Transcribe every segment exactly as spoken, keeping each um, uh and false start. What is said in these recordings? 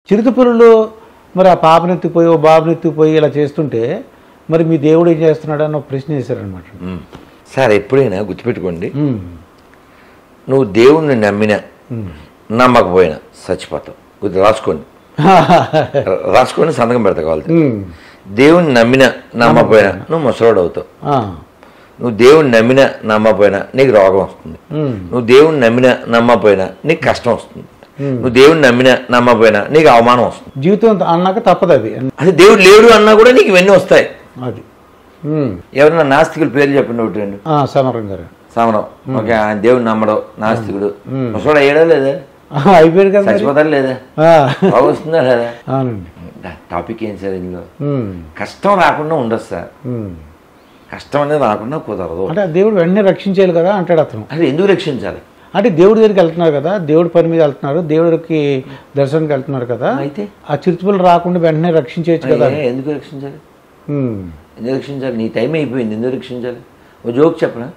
చిరుతపురులు మరి ఆ పాపనెత్తిపోయి ఓ బాబునెత్తిపోయి ఇలా చేస్తుంటే మరి మీ దేవుడు ఏం చేస్తున్నాడు అని ఒక ప్రశ్న వేశారనమాట. సార్ ఎప్పుడైనా గుర్తుపెట్టుకోండి, నువ్వు దేవుణ్ణి నమ్మినా నమ్మకపోయినా చచ్చిపోతావు. గుర్తు రాసుకోండి, రాసుకోండి, సంతకం పెడతా కావాలి. దేవుణ్ణి నమ్మినా నమ్మకపోయినా నువ్వు ముసలోడు అవుతావు. నువ్వు దేవుణ్ణి నమ్మినా నమ్మకపోయినా నీకు రోగం వస్తుంది. నువ్వు దేవుణ్ణి నమ్మినా నమ్మకపోయినా నీకు కష్టం వస్తుంది. నువ్వు దేవుడిని నమ్మినా నమ్మకపోయినా నీకు అవమానం వస్తుంది. జీవితం అన్నాక తప్పదు అది. అసలు దేవుడు లేడు అన్నా కూడా నీకు ఇవన్నీ వస్తాయి. అది ఎవరన్నా నాస్తికుల పేర్లు చెప్పండి ఒకటి రెండు. సమరం గారు సమరం ఓకే, ఆయన దేవుడు నమ్మడం నాస్తికుడు. ముసడు అయ్యాడా లేదా? అయిపోయాడు కదా, చచ్చిపోతాడు లేదా? వస్తుందా లేదా? అవునండి. టాపిక్ ఏం సార్ ఇందులో? కష్టం రాకుండా ఉండదు సార్, కష్టం అనేది రాకుండా కుదరదు. అంటే దేవుడు వెంటనే రక్షించేయాలి కదా అంటాడు అతను. అది ఎందుకు రక్షించాలి అంటే దేవుడి దగ్గరికి వెళ్తున్నారు కదా, దేవుడి పని మీద వెళ్తున్నారు, దేవుడికి దర్శనానికి వెళ్తున్నారు కదా, అయితే ఆ చిరుతపులు రాకుండా వెంటనే రక్షించేయచ్చు కదా. ఎందుకు రక్షించాలి? ఎందుకు రక్షించాలి? నీ టైం అయిపోయింది, ఎందుకు రక్షించాలి? ఓ జోక్ చెప్పనా?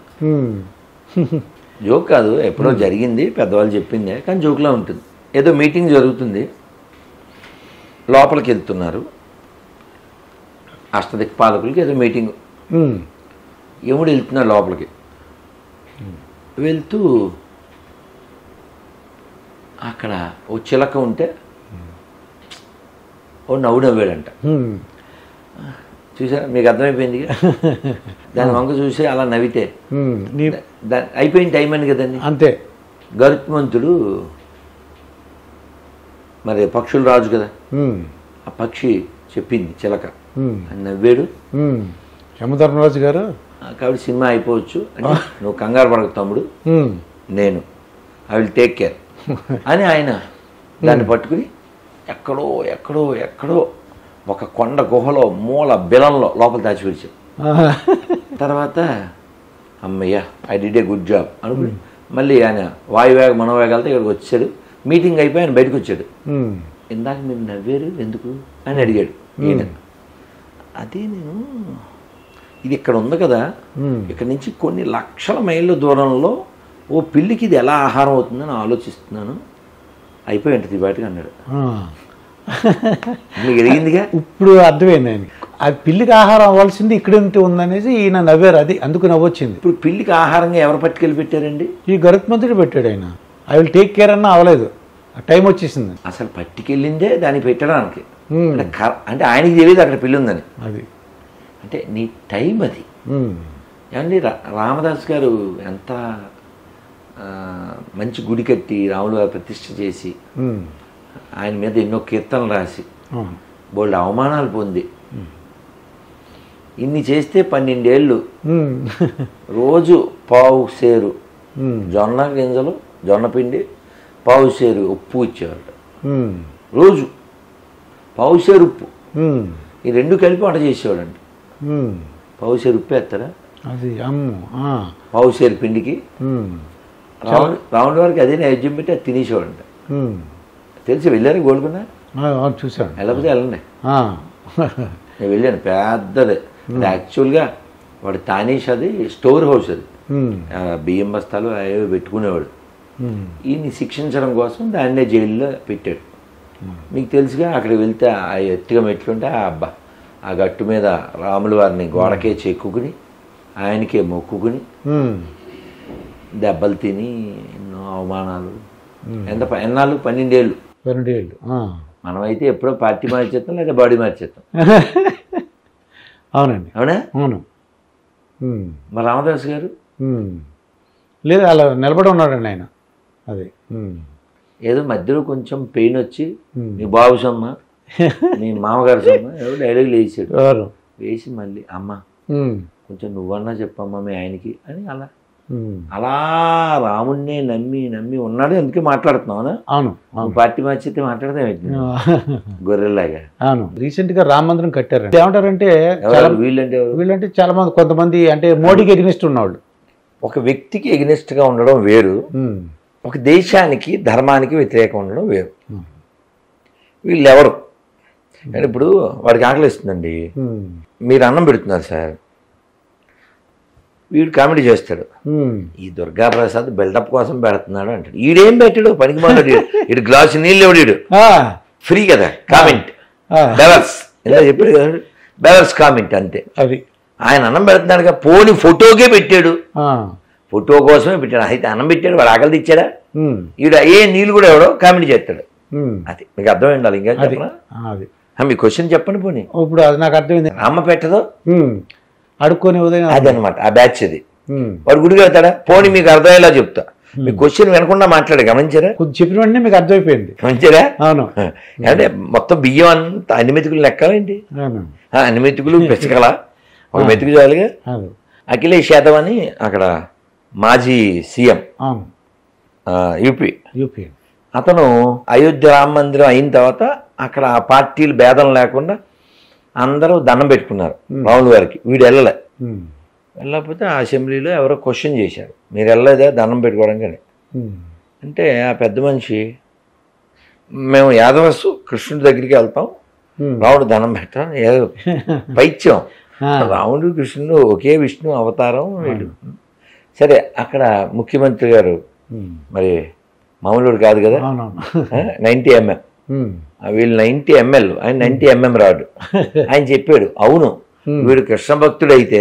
జోక్ కాదు, ఎప్పుడో జరిగింది, పెద్దవాళ్ళు చెప్పిందే, కానీ జోక్లా ఉంటుంది. ఏదో మీటింగ్ జరుగుతుంది, లోపలికి వెళ్తున్నారు, అష్టదిక్పాలకులకి ఏదో మీటింగ్. యముడు వెళ్తున్నాడు లోపలికి. వెళ్తూ అక్కడ ఓ చిలక ఉంటే ఓ నవ్వు నవ్వాడంట. చూసారా, మీకు అర్థమైపోయింది. దాని వంక చూసి అలా నవ్వితే దాని అయిపోయిన టైం అని కదండి. అంతే. గరుత్మంతుడు మరి పక్షులు రాజు కదా, ఆ పక్షి చెప్పింది చిలక అని నవ్వాడు. యమధర్మరాజు గారు కాబట్టి సినిమా అయిపోవచ్చు అంటే నువ్వు కంగారు పడక తమ్ముడు, నేను ఐ విల్ టేక్ కేర్ అని ఆయన దాన్ని పట్టుకుని ఎక్కడో ఎక్కడో ఎక్కడో ఒక కొండ గుహలో మూల బిలంలో లోపల దాచిపెట్టాడు. తర్వాత అమ్మయ్య I did a good job అనుకుని మళ్ళీ ఆయన వాయువేగ మనోవేగాలతో ఇక్కడికి వచ్చాడు. మీటింగ్ అయిపోయి ఆయన బయటకు వచ్చాడు. ఇందాక మీరు నవ్వారు ఎందుకు అని అడిగాడు ఈయన. అదే నేను ఇది ఇక్కడ ఉంది కదా, ఇక్కడ నుంచి కొన్ని లక్షల మైళ్ళ దూరంలో ఓ పిల్లికి ఇది ఎలా ఆహారం అవుతుందని ఆలోచిస్తున్నాను, అయిపోయి ఉంటుంది బయటకు అన్నాడు. మీకు ఎదిగిందిగా, ఇప్పుడు అర్థమైంది ఆయన. అది పిల్లికి ఆహారం అవ్వాల్సింది ఇక్కడ ఉంటే ఉందనేసి ఈయన నవ్వారు, అది అందుకు నవ్వొచ్చింది. ఇప్పుడు పిల్లికి ఆహారంగా ఎవరు పట్టుకెళ్ళి పెట్టారండి? ఈ గరుత్మంతుడు పెట్టాడు ఆయన. ఐ విల్ టేక్ కేర్ అన్నా అవ్వలేదు, టైం వచ్చేసింది. అసలు పట్టుకెళ్ళిందే దాన్ని పెట్టడానికి, అంటే ఆయనకి తెలియదు అక్కడ పిల్లి ఉందని. అది అంటే నీ టైం అది. ఏమండి రామదాస్ గారు ఎంత మంచి గుడి కట్టి రాములు గారు ప్రతిష్ఠ చేసి ఆయన మీద ఎన్నో కీర్తనలు రాసి బోల్డ్ అవమానాలు పొంది ఇన్ని చేస్తే పన్నెండేళ్ళు రోజు పావు సేరు జొన్న గింజలు జొన్న పిండి పావు సేరు ఉప్పు ఇచ్చేవాడు. రోజు పావు సేరు ఉప్పు, ఈ రెండు కలిపి వంట చేసేవాడండి. పావు సేరు ఉప్పు వేస్తారా? అది పావు సేరు పిండికి రాముడు రాముడి వారికి అదే నైవేద్యం పెట్టి అది తినేసేవాడంట. తెలిసి వెళ్ళారు గోల్కొండ? చూసాను. వెళ్ళకపోతే వెళ్ళండి, నేను వెళ్ళాను. పెద్దది అది యాక్చువల్గా వాడు తానీష్, అది స్టోర్ హౌస్, అది బియ్యం బస్తాలు అవి పెట్టుకునేవాడు. ఈయన్ని శిక్షించడం కోసం దాన్నే జైల్లో పెట్టాడు. మీకు తెలుసుగా అక్కడికి వెళ్తే ఆ ఎత్తుగా మెట్లుంటే ఆ అబ్బా ఆ గట్టు మీద రాముల వారిని గోడకే చెక్కుకుని ఆయనకే మొక్కుకుని దెబ్బలు తిని ఎన్నో అవమానాలు. ఎంత ఎన్నాళ్ళు? పన్నెండేళ్ళు. పన్నెండేళ్ళు. మనమైతే ఎప్పుడో పార్టీ మార్చేస్తాం లేదా బాడీ మార్చేస్తాం. అవునండి. అవునా? అవును. మరి రామదాస్ గారు లేదు, అలా నిలబడి ఉన్నాడండి ఆయన. అది ఏదో మధ్యలో కొంచెం పెయిన్ వచ్చి నీ బాబు సమ్మ నీ మామగారు సమ్మ ఏదో డైలాగులు వేసాడు. వేసి మళ్ళీ అమ్మ కొంచెం నువ్వన్నా చెప్పమ్మా మీ ఆయనకి అని అలా అలా రాముడినే నమ్మి నమ్మి ఉన్నాడు. ఎందుకే మాట్లాడుతున్నావు? అవును. పార్టీ మార్చితే మాట్లాడతాం గొర్రెల్లాగా. అవును. రీసెంట్ గా రామ మందిరం కట్టారు. ఏమంటారంటే వీళ్ళంటే వీళ్ళంటే చాలా మంది కొంతమంది అంటే మోడీకి ఎగ్నెస్ట్ ఉన్నవాళ్ళు. ఒక వ్యక్తికి ఎగ్నెస్ట్ గా ఉండడం వేరు, ఒక దేశానికి ధర్మానికి వ్యతిరేకంగా ఉండడం వేరు. వీళ్ళు ఎవరు అంటే ఇప్పుడు వాడికి ఆకలిస్తుందండి, మీరు అన్నం పెడుతున్నారు సార్, వీడు కామెడీ చేస్తాడు, ఈ దుర్గాప్రసాద్ బిల్డప్ కోసం పెడుతున్నాడు అంటాడు. ఈడేం పెట్టాడు? పనికి మాట్లాడు. ఇటు గ్లాసు నీళ్ళు ఎవడు, ఫ్రీ కదా కామెంట్, ఆ. బెవర్స్ ఇలా చెప్పాడు కదా, బెవర్స్ కామెంట్ అంతే. అది ఆయన అన్నం పెడుతున్నాడుగా, పోని ఫోటోకే పెట్టాడు, ఆ. ఫోటో కోసమే పెట్టాడు. అయితే అన్నం పెట్టాడు, వాడు ఆకలి తెచ్చాడా, ఉమ్. ఈడు ఏ నీళ్ళు కూడా ఎవడో కామెంట్ చేస్తాడు. ఉమ్. అది మీకు అర్థమై ఉండాలి. ఇంకా అది చెప్పనా, ఆ, అది మీ క్వశ్చన్ చెప్పండి. పోనీ ఇప్పుడు అది నాకు అర్థమైంది. అమ్మ పెట్టదో ఉమ్. అడుక్కొని ఉదయం అది అనమాట ఆ బ్యాచ్ అది. ఉమ్. వాడు గుడికి వెళ్తాడా, పోనీ మీకు అర్థమయ్యేలా చెప్తా. మీ క్వశ్చన్ వినకుండా మాట్లాడు, గమనించారా? కొద్ది చెప్పిన వెంటనే మీకు అర్థమైపోయింది. గమనించారా? అవును అంటే మొత్తం బియ్యం అంతా అన్ని మెతుకులు లెక్కలేంటి, అవును అన్ని మెతుకులు పెంచగల ఒక మెతుకు చాలుగా. అవును అఖిలేష్ యాదవ్ అని అక్కడ మాజీ సీఎం అవును యూపీ, యూపీ అతను అయోధ్య రామ మందిరం అయిన తర్వాత అక్కడ ఆ పార్టీలు భేదం లేకుండా అందరూ దండం పెట్టుకున్నారు రాముల వారికి. వీడు వెళ్ళలే, ఉమ్. వెళ్ళకపోతే ఆ అసెంబ్లీలో ఎవరో క్వశ్చన్ చేశారు, మీరు వెళ్ళలేదా దండం పెట్టుకోవడం కానీ ఉమ్. అంటే ఆ పెద్ద మనిషి, మేము యాదవస్ కృష్ణుడి దగ్గరికి వెళ్తాం, ఉమ్. రాముడు దండం పెట్టాం, ఏదో పైత్యం, ఆ. రాముడు కృష్ణుడు ఒకే విష్ణు అవతారం వీళ్ళు. సరే అక్కడ ముఖ్యమంత్రి గారు ఉమ్. మరి మామూలుడు కాదు కదా, అవునవును నైంటీ ఎంఎం, ఉమ్. వీళ్ళు నైంటీ ఎంఎల్, ఆయన నైంటీ ఎంఎం రాడు. ఆయన చెప్పాడు, అవును వీడు కృష్ణ భక్తుడు అయితే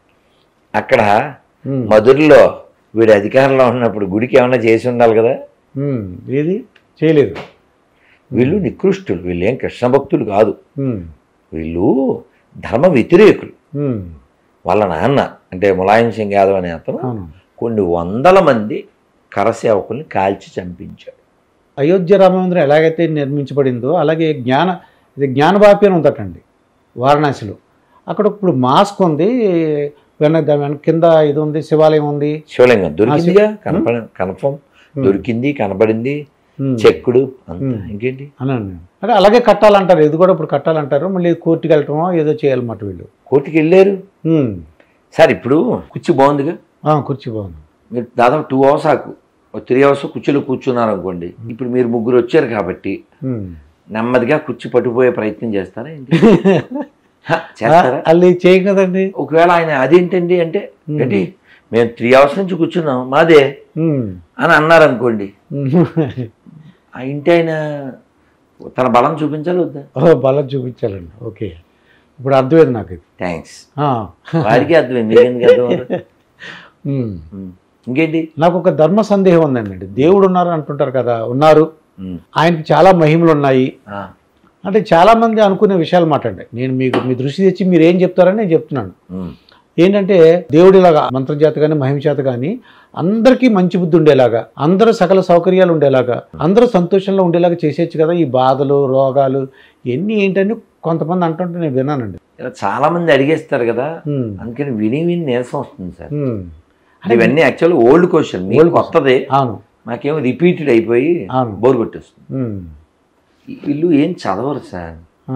అక్కడ ఉమ్. మధురలో వీడు అధికారంలో ఉన్నప్పుడు గుడికి ఏమన్నా చేసి ఉండాలి కదా, ఉమ్. ఏది చేయలేదు. వీళ్ళు నికృష్టులు, వీళ్ళు ఏం కృష్ణ భక్తులు కాదు, ఉమ్. వీళ్ళు ధర్మ వ్యతిరేకులు. ఉమ్. వాళ్ళ నాన్న అంటే ములాయం సింగ్ యాదవ్ అనే అతను అవును. కొన్ని వందల మంది కరసేవకుల్ని కాల్చి చంపించాడు. అయోధ్య రామ మందిరం ఎలాగైతే నిర్మించబడిందో అలాగే జ్ఞాన ఇది జ్ఞానవాపి అని ఉందటండి వారణాసిలో. అక్కడ ఇప్పుడు మాస్క్ ఉంది, వెనక దాని వెనక కింద ఇది ఉంది, శివాలయం ఉంది. శివలింగం దొరికిందిగా, కనపడ కన్ఫర్మ్ దొరికింది, కనపడింది, చెక్కుడు అంతా. ఇంకేంటి అనండి అంటే అలాగే కట్టాలంటారు, ఇది కూడా ఇప్పుడు కట్టాలంటారు. మళ్ళీ కోర్టుకి వెళ్ళటమో ఏదో చేయాలన్నమాట వీళ్ళు. కోర్టుకి వెళ్ళారు ఉమ్. సార్. ఇప్పుడు కుర్చీ బాగుందిగా, ఆ, కుర్చీ బాగుంది. మీరు దాదాపు టూ అవర్స్ ఆకు త్రీ అవర్స్ కుర్చీలో కూర్చున్నారు అనుకోండి. ఇప్పుడు మీరు ముగ్గురు వచ్చారు కాబట్టి ఉమ్. నెమ్మదిగా కుర్చీ పట్టుకుపోయే ప్రయత్నం చేస్తారా ఏంటి? హ, చేస్తారా? అది చేయం కదండి. ఒకవేళ ఆయన అదేంటండి అంటే ఏంటి, మేము త్రీ అవర్స్ నుంచి కూర్చున్నాం మాదే ఉమ్. అని అన్నారు అనుకోండి, ఉమ్. ఆ ఇంటి ఆయన తన బలం చూపించాలి వద్దా? ఓ, బలం చూపించాలండి. ఓకే, ఇప్పుడు అర్థమైంది నాకు ఇది. థ్యాంక్స్, ఆ. వారికి అర్థమైంది, మీకు ఎందుకు అర్థం అవ్వదు? ఉమ్. ఉమ్. ఇంకేంటి, నాకు ఒక ధర్మ సందేహం ఉందండి. దేవుడు ఉన్నారు అంటుంటారు కదా, ఉన్నారు, ఉమ్. ఆయనకి చాలా మహిమలు ఉన్నాయి ఆ, అంటే చాలామంది అనుకునే విషయాలు మాట్లాడండి. నేను మీకు మీ దృష్టి తెచ్చి మీరు ఏం చెప్తారని నేను చెప్తున్నాను. ఉమ్. ఏంటంటే దేవుడు ఇలాగా మంత్రజాత కానీ మహిమ చేత కానీ అందరికీ మంచి బుద్ధి ఉండేలాగా, అందరూ సకల సౌకర్యాలు ఉండేలాగా, అందరూ సంతోషంలో ఉండేలాగా చేసేయచ్చు కదా. ఈ బాధలు రోగాలు ఇవన్నీ ఏంటని కొంతమంది అంటుంటే నేను విన్నానండి. ఇలా చాలా మంది అడిగేస్తారు కదా, ఉమ్. అందుకని విని విని నీరసం వస్తుంది సార్. ఉమ్. ఇవన్నీ యాక్చువల్ ఓల్డ్ క్వశ్చన్, మీకు కొత్తది, అవును మాకేమో రిపీటెడ్ అయిపోయి అవును. బోర్ కొట్టేస్తుంది. ఉమ్. వీళ్ళు ఏం చదవరు సార్, ఆ.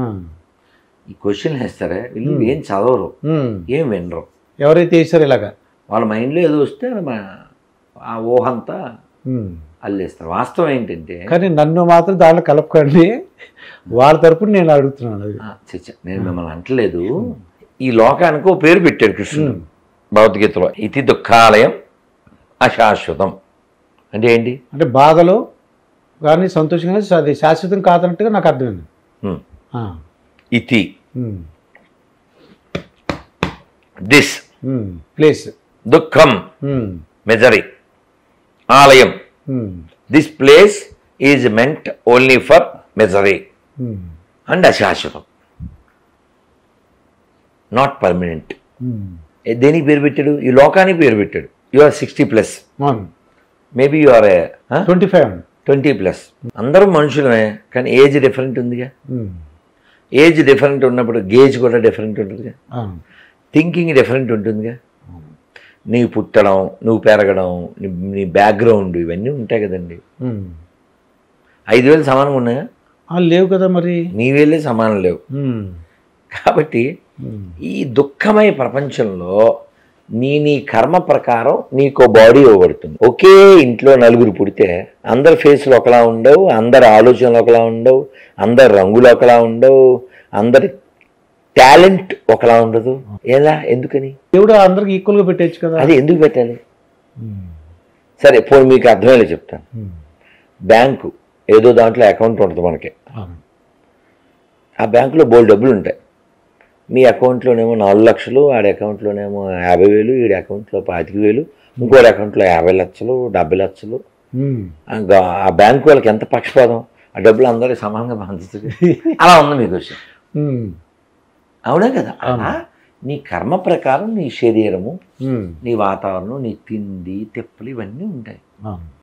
ఈ క్వశ్చన్ వేస్తారే వీళ్ళు ఏం చదవరు, ఉమ్. ఏం వినరు. ఎవరైతే వేసారో ఇలాగా వాళ్ళ మైండ్లో ఏదో వస్తే మా- ఆ ఊహంతా ఉమ్. అల్లేస్తారు. వాస్తవం ఏంటంటే, కానీ నన్ను మాత్రం దాంట్లో కలపకండి, వాళ్ళ తరపున నేను అడుగుతున్నాను అది. ఆ, చచ్చ, నేను మిమ్మల్ని అంటలేదు. ఈ లోకానికి ఓ పేరు పెట్టాడు కృష్ణుడు భగవద్గీతలో, ఇతి దుఃఖాలయం అశాశ్వతం. అంటే ఏంటి? అంటే బాధలో కానీ సంతోషం కానీ అది శాశ్వతం కాదన్నట్టుగా నాకు అర్థమైంది. ఉమ్. ఆ. ఇతి ఉమ్. This um. ప్లేస్. దుఃఖం ఉమ్. మెజరీ ఆలయం, um. This place is meant only for misery um. And అశాశ్వతం, నాట్ పర్మనెంట్. ఉమ్. దేనికి పేరు పెట్టాడు? ఈ లోకానికి పేరు పెట్టాడు. యు ఆర్ సిక్స్టీ ప్లస్, అవును. Maybe you are twenty five అండి. Twenty plus. అందరూ మనుషులమే, కానీ ఏజ్ డిఫరెంట్ ఉందిగా. ఉమ్. ఏజ్ డిఫరెంట్ ఉన్నప్పుడు గేజ్ కూడా డిఫరెంట్ ఉంటుందిగా, అవును. థింకింగ్ డిఫరెంట్ ఉంటుందిగా. నీవు పుట్టడం, నువ్వు పెరగడం, నీ నీ బ్యాక్గ్రౌండ్ ఇవన్నీ ఉంటాయి కదండి. ఉమ్. ఐదు వేలు సమానంగా ఉన్నాయా? ఆ, లేవు కదా మరి. నీ వేలే సమానం లేవు. ఉమ్. కాబట్టి ఉమ్. ఈ దుఃఖమయ ప్రపంచంలో నీ నీ కర్మ ప్రకారం నీకో బాడీ ఇవ్వబడుతుంది. ఒకే ఇంట్లో నలుగురు పుడితే అందరి ఫేస్లు ఒకలా ఉండవు, అందరి ఆలోచనలు ఒకలా ఉండవు, అందరి రంగులు ఒకలా ఉండవు, అందరి టాలెంట్ ఒకలా ఉండదు. ఎలా? ఎందుకని? దేవుడు అందరికి ఈక్వల్గా పెట్టచ్చు కదా. అది ఎందుకు పెట్టాలి? ఉమ్. సరే పోనీ మీకు అర్థమయ్యేలా చెప్తాను. ఉమ్. బ్యాంకు ఏదో దాంట్లో అకౌంట్ ఉంటుంది మనకి, అవును. ఆ బ్యాంకులో బోల్డ్ డబ్బులు ఉంటాయి. మీ అకౌంట్లోనేమో నాలుగు లక్షలు, ఆడి అకౌంట్లోనేమో యాభై వేలు, ఈడి అకౌంట్లో పాతిక వేలు, ఇంకోటి అకౌంట్లో యాభై లక్షలు, డెబ్బై లక్షలు. ఆ బ్యాంకు వాళ్ళకి ఎంత పక్షపాతం, ఆ డబ్బులు అందరికీ సమానంగా పంచుతుంది. అలా ఉంది మీకు విషయం. అవునా కదా? అలా నీ కర్మ ప్రకారం నీ శరీరము, నీ వాతావరణం, నీ తిండి తిప్పలు ఇవన్నీ ఉంటాయి.